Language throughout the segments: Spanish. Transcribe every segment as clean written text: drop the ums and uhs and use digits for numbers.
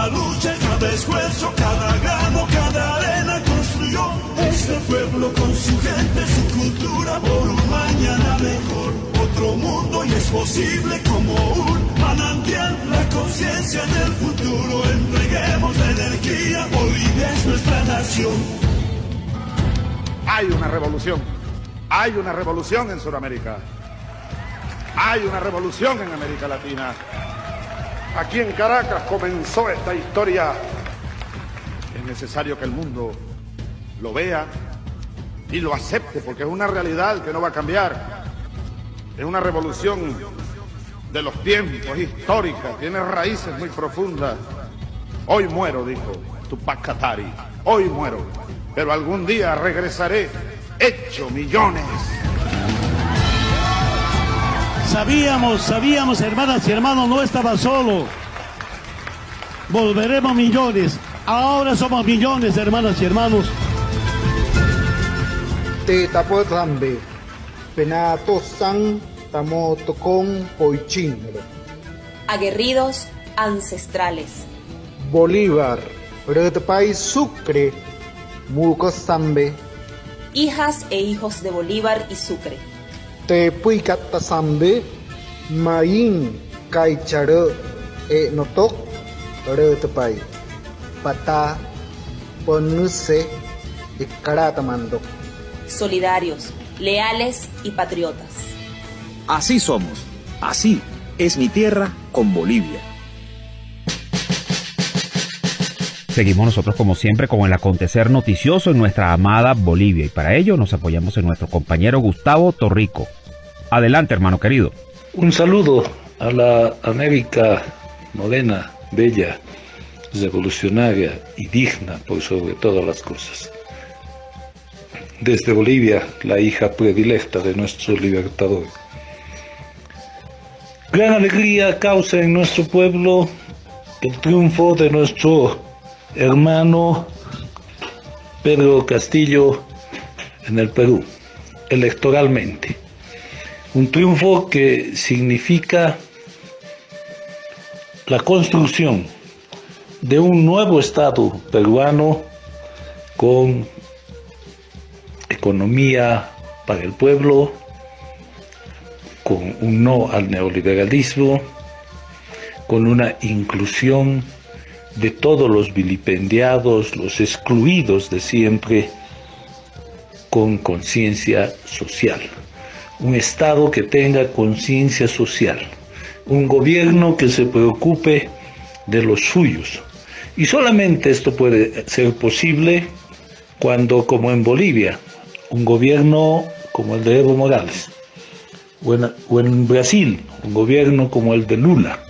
cada lucha, cada esfuerzo, cada grano, cada arena construyó este pueblo con su gente, su cultura, por un mañana mejor. Otro mundo y es posible como un manantial, la conciencia del futuro. Entreguemos la energía, Bolivia es nuestra nación. Hay una revolución en Sudamérica, hay una revolución en América Latina. Aquí en Caracas comenzó esta historia. Es necesario que el mundo lo vea y lo acepte, porque es una realidad que no va a cambiar. Es una revolución de los tiempos, histórica, tiene raíces muy profundas. Hoy muero, dijo Tupac Katari, hoy muero, pero algún día regresaré hecho millones. Sabíamos, hermanas y hermanos, no estaba solo. Volveremos millones. Ahora somos millones, hermanas y hermanos. Te tapo zambe, penato san, tamo tocón poichin. Aguerridos ancestrales. Bolívar, Retpay Sucre, Muco Zambe. Hijas e hijos de Bolívar y Sucre. Te puicata Zambe, Maín, Caicharo, Notok, Retpay. Pata, Ponuse, y Caratamando. Solidarios, leales y patriotas. Así somos, así es mi tierra con Bolivia. Seguimos nosotros como siempre con el acontecer noticioso en nuestra amada Bolivia y para ello nos apoyamos en nuestro compañero Gustavo Torrico. Adelante, hermano querido. Un saludo a la América morena, bella, revolucionaria y digna por sobre todas las cosas. Desde Bolivia, la hija predilecta de nuestro libertador. Gran alegría causa en nuestro pueblo el triunfo de nuestro hermano Pedro Castillo en el Perú, electoralmente. Un triunfo que significa la construcción de un nuevo Estado peruano con economía para el pueblo, con un no al neoliberalismo, con una inclusión de todos los vilipendiados, los excluidos de siempre, con conciencia social. Un Estado que tenga conciencia social, un gobierno que se preocupe de los suyos. Y solamente esto puede ser posible cuando, como en Bolivia, un gobierno como el de Evo Morales, o en Brasil, un gobierno como el de Lula,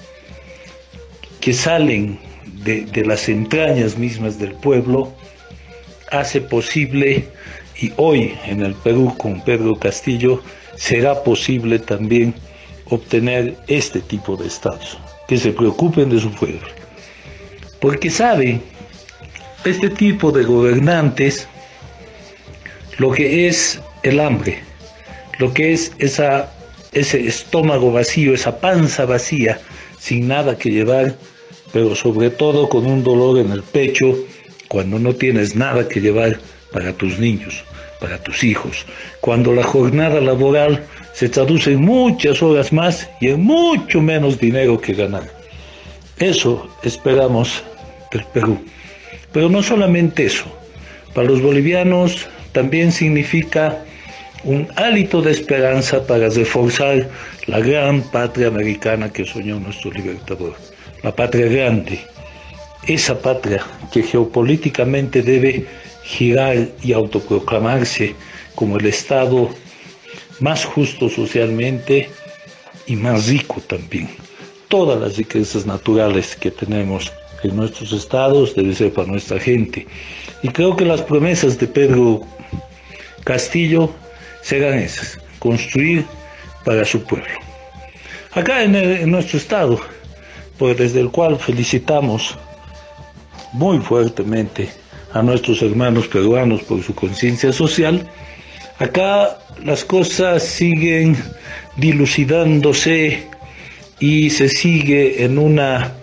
que salen de las entrañas mismas del pueblo, hace posible, y hoy en el Perú con Pedro Castillo será posible también obtener este tipo de estados, que se preocupen de su pueblo. Porque sabe este tipo de gobernantes lo que es el hambre, lo que es ese estómago vacío, esa panza vacía, sin nada que llevar, pero sobre todo con un dolor en el pecho cuando no tienes nada que llevar para tus niños, para tus hijos, cuando la jornada laboral se traduce en muchas horas más y en mucho menos dinero que ganar. Eso esperamos del Perú. Pero no solamente eso, para los bolivianos también significa un hálito de esperanza para reforzar la gran patria americana que soñó nuestro libertador, la patria grande, esa patria que geopolíticamente debe girar y autoproclamarse como el Estado más justo socialmente y más rico también. Todas las riquezas naturales que tenemos en nuestros estados debe ser para nuestra gente. Y creo que las promesas de Pedro Castillo serán esas, construir para su pueblo. Acá en nuestro estado, pues desde el cual felicitamos muy fuertemente a nuestros hermanos peruanos por su conciencia social, acá las cosas siguen dilucidándose y se sigue en una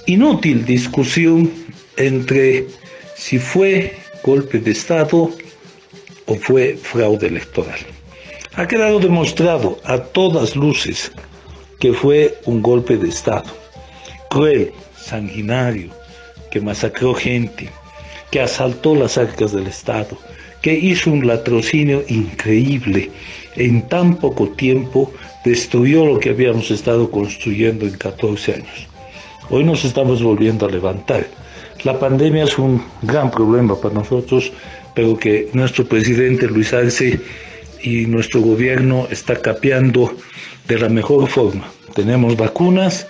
inútil discusión entre si fue golpe de Estado o fue fraude electoral. Ha quedado demostrado a todas luces que fue un golpe de Estado, cruel, sanguinario, que masacró gente, que asaltó las arcas del Estado, que hizo un latrocinio increíble. En tan poco tiempo destruyó lo que habíamos estado construyendo en 14 años. Hoy nos estamos volviendo a levantar. La pandemia es un gran problema para nosotros, pero que nuestro presidente Luis Arce y nuestro gobierno está capeando de la mejor forma. Tenemos vacunas,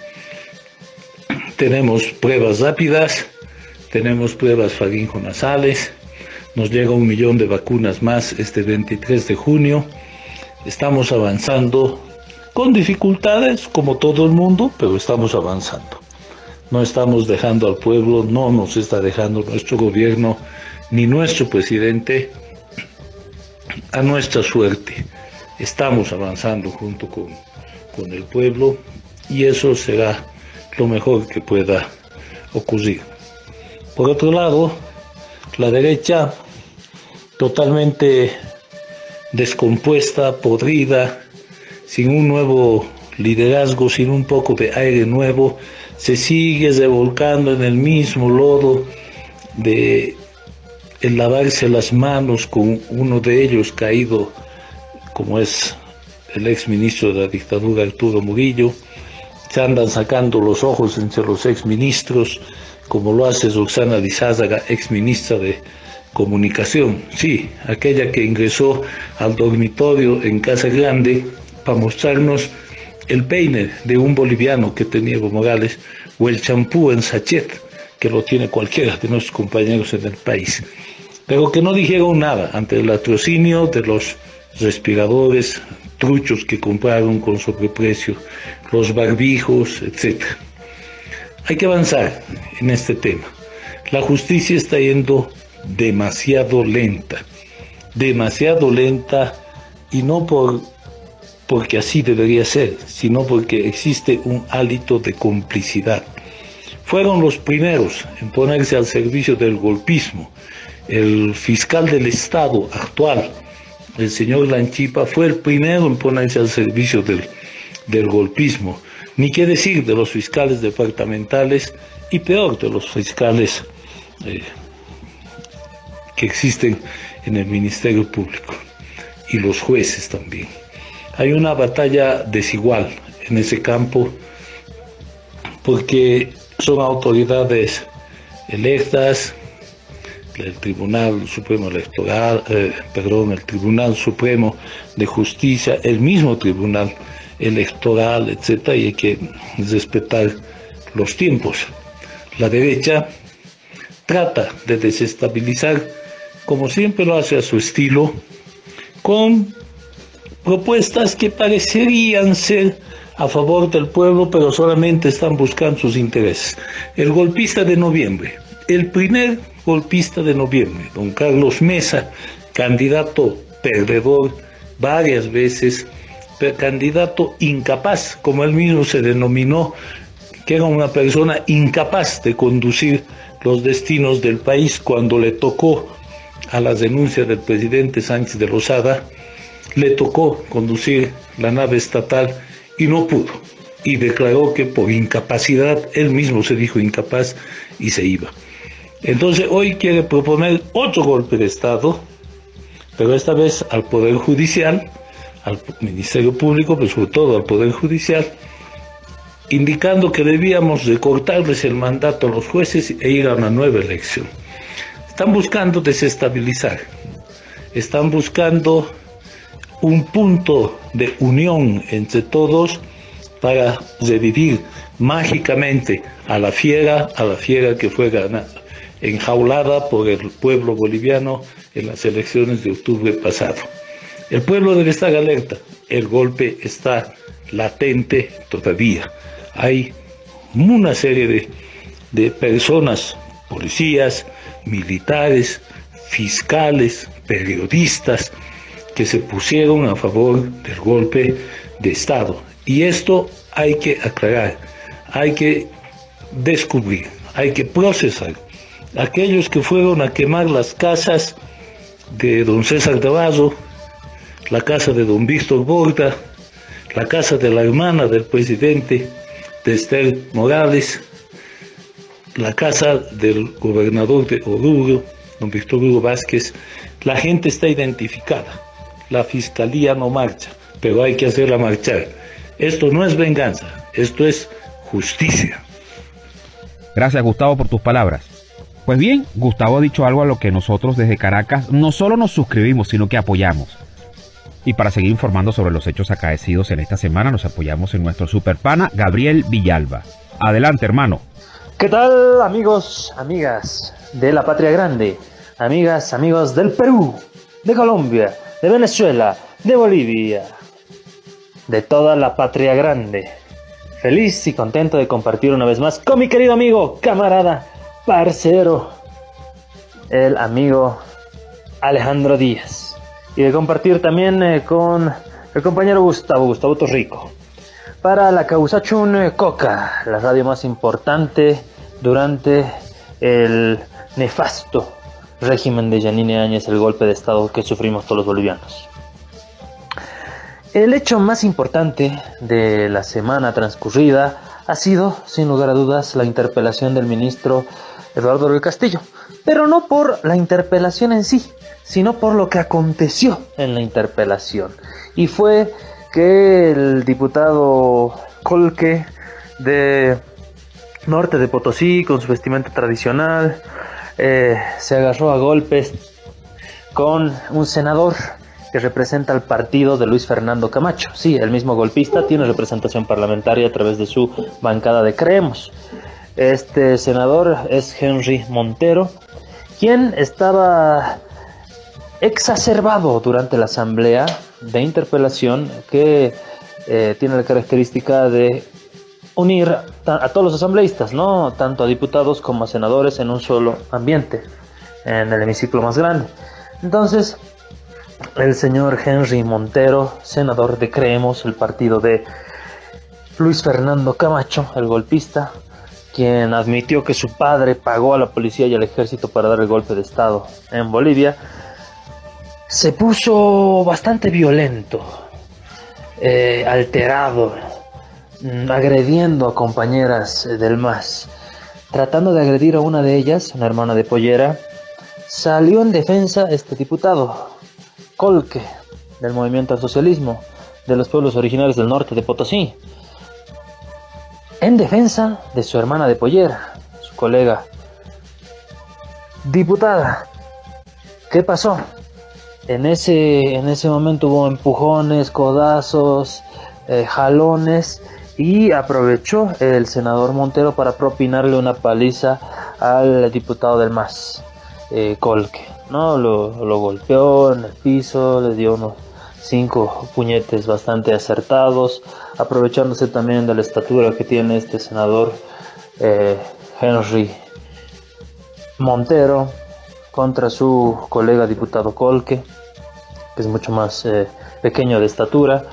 tenemos pruebas rápidas, tenemos pruebas faringonasales, nos llega 1 millón de vacunas más este 23 de junio. Estamos avanzando con dificultades, como todo el mundo, pero estamos avanzando. No estamos dejando al pueblo, no nos está dejando nuestro gobierno ni nuestro presidente a nuestra suerte. Estamos avanzando junto con el pueblo y eso será lo mejor que pueda ocurrir. Por otro lado, la derecha totalmente descompuesta, podrida, sin un nuevo liderazgo, sin un poco de aire nuevo, se sigue revolcando en el mismo lodo de el lavarse las manos, con uno de ellos caído, como es el exministro de la dictadura Arturo Murillo. Se andan sacando los ojos entre los exministros, como lo hace Roxana Lizáraga, exministra de Comunicación, sí, aquella que ingresó al dormitorio en Casa Grande para mostrarnos el peine de un boliviano que tenía Evo Morales, o el champú en sachet, que lo tiene cualquiera de nuestros compañeros en el país, pero que no dijeron nada ante el latrocinio de los respiradores truchos que compraron con sobreprecio, los barbijos, etc. Hay que avanzar en este tema. La justicia está yendo demasiado lenta, y no porque así debería ser, sino porque existe un hálito de complicidad. Fueron los primeros en ponerse al servicio del golpismo. El fiscal del Estado actual, el señor Lanchipa, fue el primero en ponerse al servicio del golpismo. Ni qué decir de los fiscales departamentales y peor de los fiscales que existen en el Ministerio Público y los jueces también. Hay una batalla desigual en ese campo porque son autoridades electas, el Tribunal Supremo Electoral, el Tribunal Supremo de Justicia, el mismo Tribunal Electoral, etc., y hay que respetar los tiempos. La derecha trata de desestabilizar, como siempre lo hace a su estilo, con propuestas que parecerían ser a favor del pueblo, pero solamente están buscando sus intereses. El golpista de noviembre, el primer golpista de noviembre, don Carlos Mesa, candidato perdedor varias veces, candidato incapaz, como él mismo se denominó, que era una persona incapaz de conducir los destinos del país cuando le tocó a las denuncias del presidente Sánchez de Lozada, le tocó conducir la nave estatal y no pudo, y declaró que por incapacidad, él mismo se dijo incapaz y se iba. Entonces hoy quiere proponer otro golpe de Estado, pero esta vez al Poder Judicial, al Ministerio Público, pero sobre todo al Poder Judicial, indicando que debíamos recortarles el mandato a los jueces e ir a una nueva elección. Están buscando desestabilizar, están buscando un punto de unión entre todos para revivir mágicamente a la fiera que fue enjaulada por el pueblo boliviano en las elecciones de octubre pasado. El pueblo debe estar alerta, el golpe está latente todavía. Hay una serie de personas, policías, militares, fiscales, periodistas, que se pusieron a favor del golpe de Estado. Y esto hay que aclarar, hay que descubrir, hay que procesar. Aquellos que fueron a quemar las casas de don César de Vaso, la casa de don Víctor Borda, la casa de la hermana del presidente, de Esther Morales, la casa del gobernador de Oruro, don Víctor Hugo Vázquez, la gente está identificada. La fiscalía no marcha, pero hay que hacerla marchar. Esto no es venganza, esto es justicia. Gracias, Gustavo, por tus palabras. Pues bien, Gustavo ha dicho algo a lo que nosotros desde Caracas no solo nos suscribimos, sino que apoyamos. Y para seguir informando sobre los hechos acaecidos en esta semana, nos apoyamos en nuestro superpana Gabriel Villalba. Adelante, hermano. ¿Qué tal, amigos, amigas de la Patria Grande? Amigas, amigos del Perú, de Colombia, de Venezuela, de Bolivia, de toda la Patria Grande. Feliz y contento de compartir una vez más con mi querido amigo, camarada, parcero, el amigo Alejandro Díaz. Y de compartir también con el compañero Gustavo Torrico. Para la Causachun Coca, la radio más importante durante el nefasto régimen de Yanine Áñez, el golpe de estado que sufrimos todos los bolivianos. El hecho más importante de la semana transcurrida ha sido, sin lugar a dudas, la interpelación del ministro Eduardo del Castillo, pero no por la interpelación en sí, sino por lo que aconteció en la interpelación. Y fue que el diputado Colque de Norte de Potosí, con su vestimenta tradicional, se agarró a golpes con un senador que representa al partido de Luis Fernando Camacho. Sí, el mismo golpista tiene representación parlamentaria a través de su bancada de Creemos. Este senador es Henry Montero, quien estaba exacerbado durante la asamblea de interpelación que tiene la característica de unir a todos los asambleístas, ¿no? Tanto a diputados como a senadores en un solo ambiente, en el hemiciclo más grande. Entonces, el señor Henry Montero, senador de Creemos, el partido de Luis Fernando Camacho, el golpista, quien admitió que su padre pagó a la policía y al ejército para dar el golpe de estado en Bolivia, se puso bastante violento, alterado, agrediendo a compañeras del MAS. Tratando de agredir a una de ellas, una hermana de Pollera, salió en defensa este diputado, Colque, del Movimiento al Socialismo, de los pueblos originarios del norte de Potosí, en defensa de su hermana de Pollera, su colega diputada. ¿Qué pasó? En ese momento hubo empujones, codazos, jalones, y aprovechó el senador Montero para propinarle una paliza al diputado del MAS, Colque, ¿no? Lo golpeó en el piso, le dio unos 5 puñetes bastante acertados, aprovechándose también de la estatura que tiene este senador Henry Montero contra su colega diputado Colque, que es mucho más pequeño de estatura.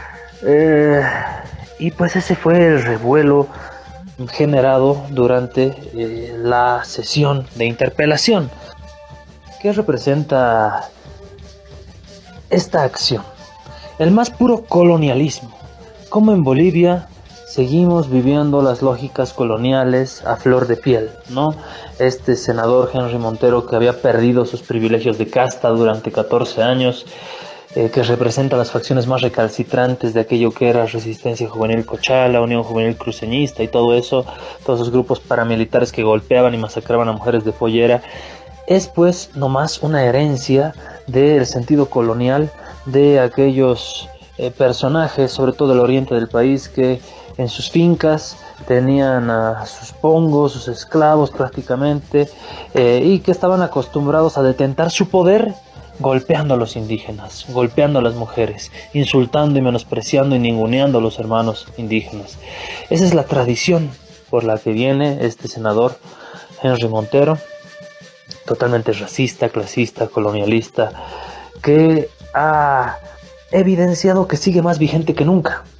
Y pues ese fue el revuelo generado durante la sesión de interpelación. ¿Qué representa esta acción? El más puro colonialismo. Como en Bolivia seguimos viviendo las lógicas coloniales a flor de piel, ¿no? Este senador Henry Montero, que había perdido sus privilegios de casta durante 14 años, que representa las facciones más recalcitrantes de aquello que era Resistencia Juvenil Cochala, Unión Juvenil Cruceñista y todo eso, todos esos grupos paramilitares que golpeaban y masacraban a mujeres de Pollera, es pues nomás una herencia del sentido colonial de aquellos personajes, sobre todo del oriente del país, que en sus fincas tenían a sus pongos, sus esclavos prácticamente, y que estaban acostumbrados a detentar su poder golpeando a los indígenas, golpeando a las mujeres, insultando y menospreciando y ninguneando a los hermanos indígenas. Esa es la tradición por la que viene este senador Henry Montero, totalmente racista, clasista, colonialista, que ha evidenciado que sigue más vigente que nunca.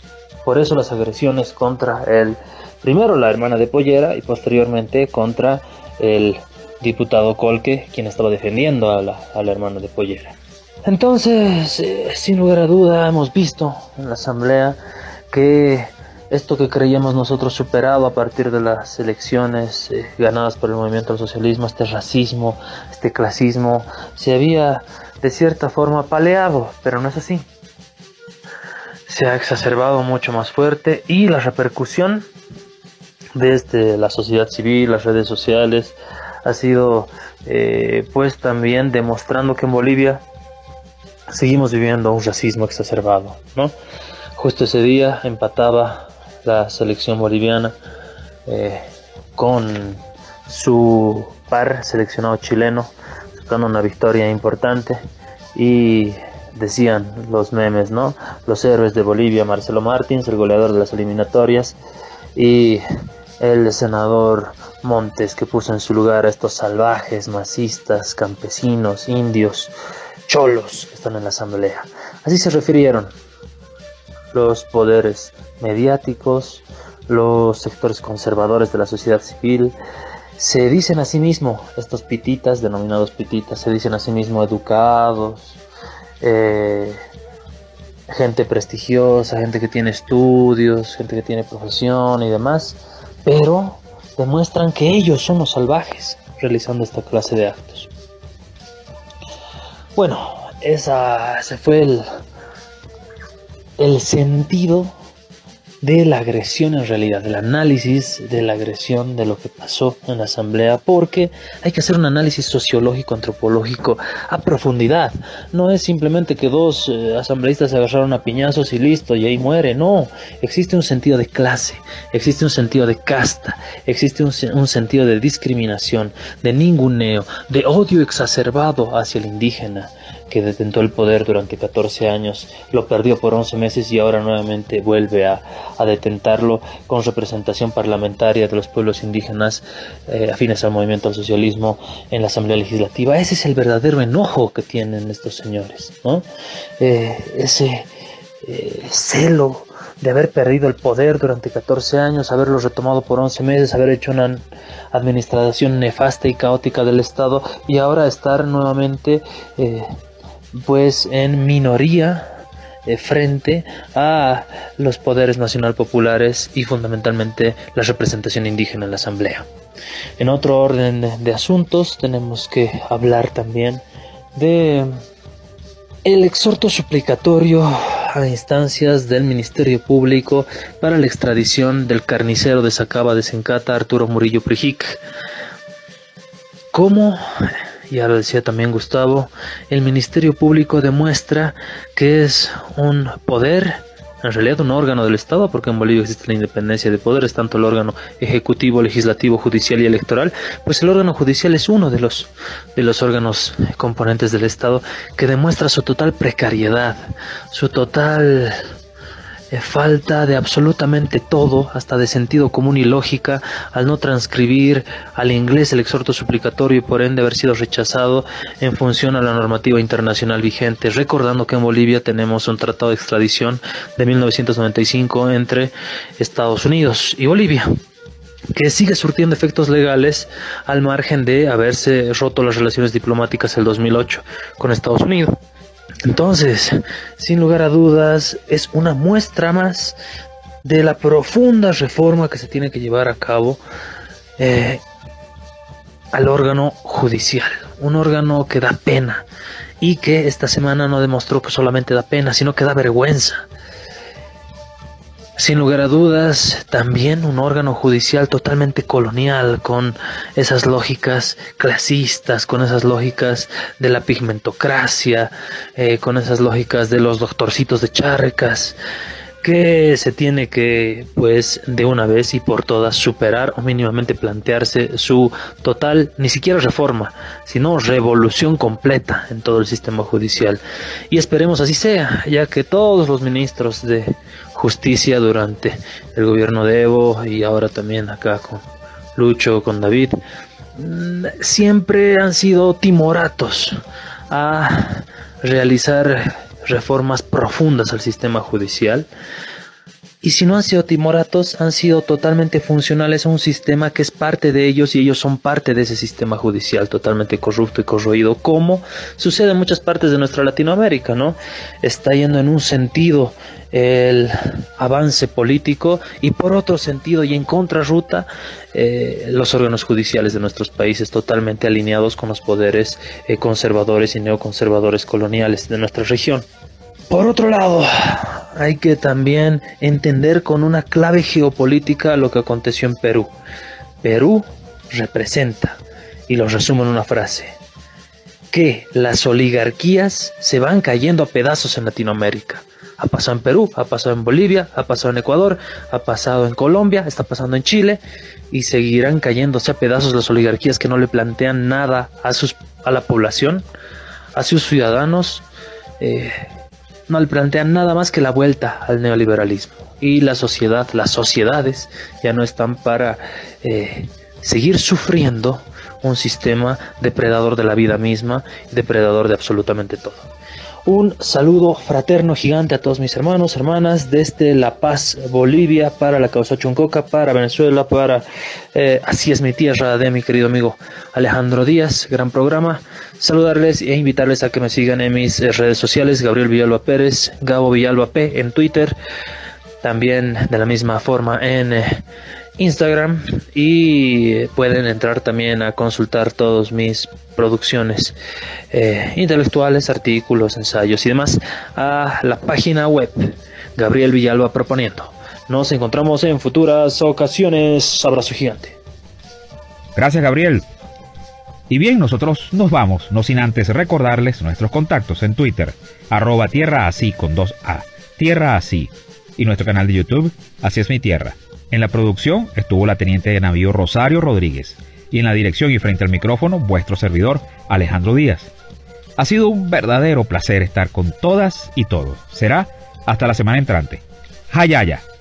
Por eso las agresiones contra primero la hermana de Pollera y posteriormente contra el diputado Colque, quien estaba defendiendo a la hermana de Pollera. Entonces, sin lugar a duda, hemos visto en la asamblea que esto que creíamos nosotros superado a partir de las elecciones ganadas por el movimiento al socialismo, este racismo, este clasismo, se había de cierta forma paleado, pero no es así. Se ha exacerbado mucho más fuerte y la repercusión desde la sociedad civil, las redes sociales, ha sido pues también demostrando que en Bolivia seguimos viviendo un racismo exacerbado, ¿no? Justo ese día empataba la selección boliviana con su par seleccionado chileno, sacando una victoria importante, y decían los memes, ¿no? Los héroes de Bolivia, Marcelo Martins, el goleador de las eliminatorias, y el senador Montes, que puso en su lugar a estos salvajes, masistas, campesinos, indios, cholos que están en la asamblea. Así se refirieron los poderes mediáticos, los sectores conservadores de la sociedad civil. Se dicen a sí mismos, estos pititas, denominados pititas, se dicen a sí mismos educados, gente prestigiosa, gente que tiene estudios, gente que tiene profesión y demás, pero demuestran que ellos son los salvajes realizando esta clase de actos. Bueno, ese fue el sentido de la agresión, en realidad, del análisis de la agresión, de lo que pasó en la asamblea, porque hay que hacer un análisis sociológico, antropológico a profundidad. No es simplemente que dos asambleístas se agarraron a piñazos y listo, y ahí muere. No, existe un sentido de clase, existe un sentido de casta, existe un sentido de discriminación, de ninguneo, de odio exacerbado hacia el indígena, que detentó el poder durante 14 años, lo perdió por 11 meses y ahora nuevamente vuelve a detentarlo con representación parlamentaria de los pueblos indígenas afines al movimiento al socialismo en la Asamblea Legislativa. Ese es el verdadero enojo que tienen estos señores, ¿no? Ese celo de haber perdido el poder durante 14 años, haberlo retomado por 11 meses, haber hecho una administración nefasta y caótica del Estado y ahora estar nuevamente pues en minoría frente a los poderes nacional populares y fundamentalmente la representación indígena en la asamblea. En otro orden de asuntos tenemos que hablar también de el exhorto suplicatorio a instancias del Ministerio Público para la extradición del carnicero de Sacaba de Sencata, Arturo Murillo Prijic. ¿Cómo? Ya lo decía también Gustavo, el Ministerio Público demuestra que es un poder, en realidad un órgano del Estado, porque en Bolivia existe la independencia de poderes, tanto el órgano ejecutivo, legislativo, judicial y electoral. Pues el órgano judicial es uno de los órganos componentes del Estado, que demuestra su total precariedad, su total falta de absolutamente todo, hasta de sentido común y lógica, al no transcribir al inglés el exhorto suplicatorio y por ende haber sido rechazado en función a la normativa internacional vigente, recordando que en Bolivia tenemos un tratado de extradición de 1995 entre Estados Unidos y Bolivia, que sigue surtiendo efectos legales al margen de haberse roto las relaciones diplomáticas el 2008 con Estados Unidos. Entonces, sin lugar a dudas, es una muestra más de la profunda reforma que se tiene que llevar a cabo al órgano judicial, un órgano que da pena y que esta semana no demostró que solamente da pena, sino que da vergüenza. Sin lugar a dudas, también un órgano judicial totalmente colonial, con esas lógicas clasistas, con esas lógicas de la pigmentocracia, con esas lógicas de los doctorcitos de Charcas, que se tiene que, pues, de una vez y por todas superar o mínimamente plantearse su total, ni siquiera reforma, sino revolución completa en todo el sistema judicial. Y esperemos así sea, ya que todos los ministros de justicia durante el gobierno de Evo y ahora también acá con Lucho, con David, siempre han sido timoratos a realizar reformas profundas al sistema judicial Y si no han sido timoratos, han sido totalmente funcionales a un sistema que es parte de ellos y ellos son parte de ese sistema judicial totalmente corrupto y corroído, como sucede en muchas partes de nuestra Latinoamérica, ¿no? Está yendo en un sentido el avance político y por otro sentido y en contrarruta los órganos judiciales de nuestros países totalmente alineados con los poderes conservadores y neoconservadores coloniales de nuestra región. Por otro lado, hay que también entender con una clave geopolítica lo que aconteció en Perú. Perú representa, y lo resumo en una frase, que las oligarquías se van cayendo a pedazos en Latinoamérica. Ha pasado en Perú, ha pasado en Bolivia, ha pasado en Ecuador, ha pasado en Colombia, está pasando en Chile, y seguirán cayéndose a pedazos las oligarquías que no le plantean nada a la población, a sus ciudadanos, no le plantean nada más que la vuelta al neoliberalismo. Y las sociedades ya no están para seguir sufriendo un sistema depredador de la vida misma, depredador de absolutamente todo. Un saludo fraterno gigante a todos mis hermanos, hermanas, desde La Paz, Bolivia, para la causa Chuncoca, para Venezuela, para Así es mi tierra, de mi querido amigo Alejandro Díaz. Gran programa. Saludarles e invitarles a que me sigan en mis redes sociales, Gabriel Villalba Pérez, Gabo Villalba P en Twitter, también de la misma forma en Instagram, y pueden entrar también a consultar todas mis producciones intelectuales, artículos, ensayos y demás a la página web Gabriel Villalba Proponiendo. Nos encontramos en futuras ocasiones. Abrazo gigante. Gracias, Gabriel. Y bien, nosotros nos vamos, no sin antes recordarles nuestros contactos en Twitter, @tierraasí con 2A, Tierra Así, y nuestro canal de YouTube, Así es mi tierra. En la producción estuvo la teniente de navío Rosario Rodríguez, y en la dirección y frente al micrófono, vuestro servidor, Alejandro Díaz. Ha sido un verdadero placer estar con todas y todos. Será hasta la semana entrante. Hayaya.